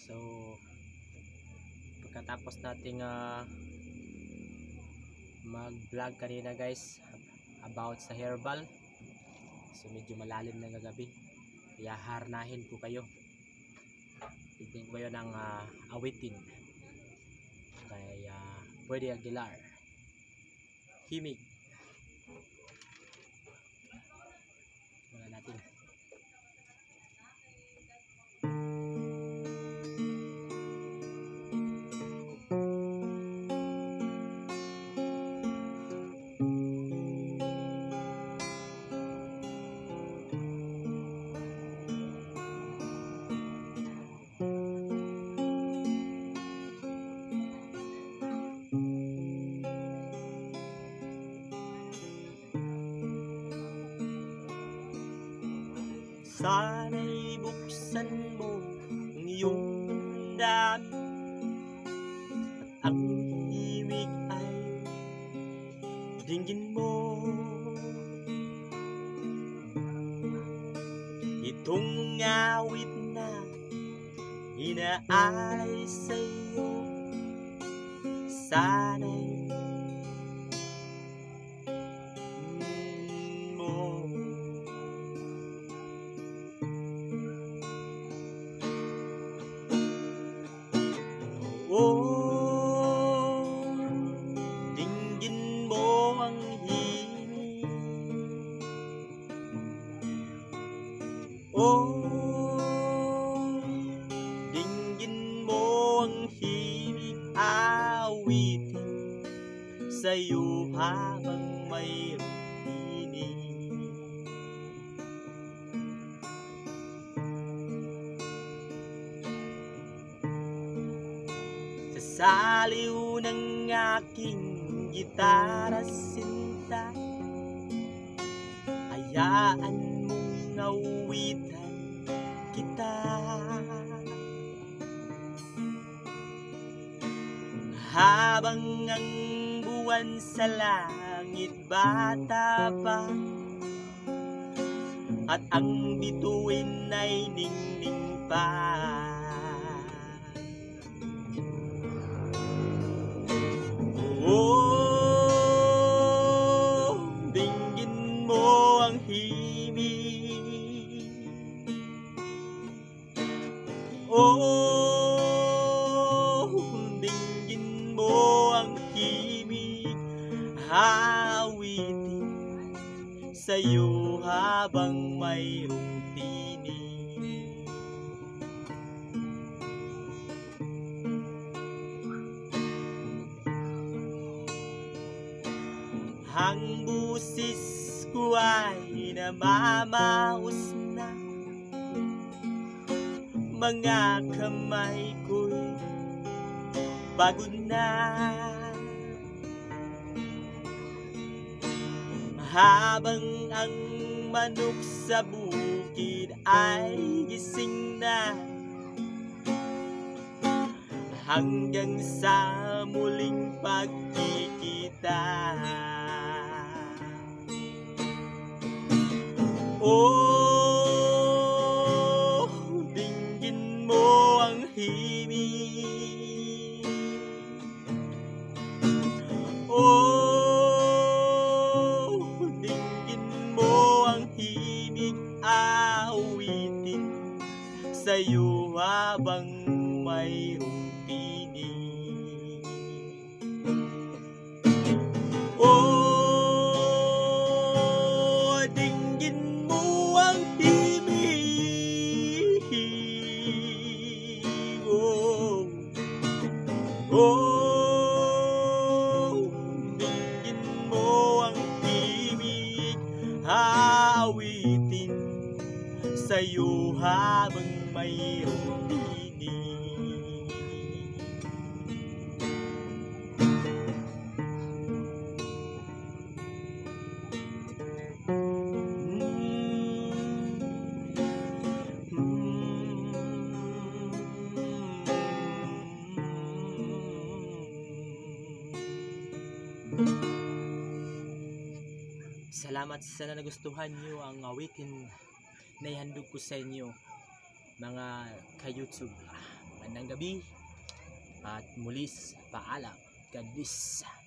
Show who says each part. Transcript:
Speaker 1: So pagkatapos nating mag-vlog kanina guys about sa herbal, so medyo malalim na gabi, kaya harnahin ko kayo. Tignan ko yun ng awitin kay Pwede Aguilar, Himig. Wala natin. Sana'y buksan mo ang iyong damdamin at ang himig ay dinggin mo. Itong awit na inaalay sa'yo, sana'y mo. Oh, dinggin mo ang himig. Oh, dinggin mo ang himig, awitin sa'yo habang mayroong tinig. Sa saliw ng aking gitara sinta, hayaan mong awitan kita. Habang ang buwan sa langit bata pa at ang bituin ay ningning pa, oh, dinggin mo ang himig. Oh, dinggin mo ang himig, awitin sa'yo habang mayroong tinig. Ang busis ko ay namamaos na, mga kamay ko'y pagod na. Habang ang manok sa bukid ay gising na, hanggang sa muling pagkikita. Oh, dinggin mo ang himig. Oh, dinggin mo ang himig, awitin sa'yo habang mayroong tinig. Oh, dinggin mo ang himig. Oh, oh, dinggin mo ang himig, awitin sa'yo habang mayroong tinig. Salamat, sana nagustuhan nyo ang awitin na ihandog ko sa inyo mga ka-YouTube.
Speaker 2: magandang gabi at mulis paalam. God bless.